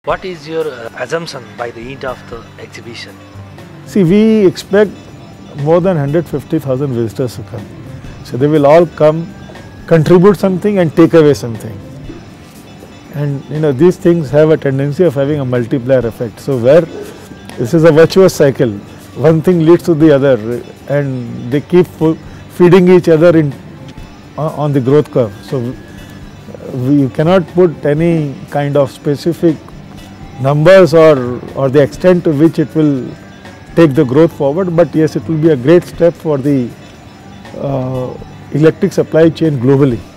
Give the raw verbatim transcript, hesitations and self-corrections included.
What is your uh, assumption by the end of the exhibition? See, we expect more than one hundred fifty thousand visitors to come. So they will all come, contribute something and take away something. And you know, these things have a tendency of having a multiplier effect. So where this is a virtuous cycle, one thing leads to the other and they keep feeding each other in uh, on the growth curve. So we cannot put any kind of specific numbers or, or the extent to which it will take the growth forward, but yes, it will be a great step for the uh, electric supply chain globally.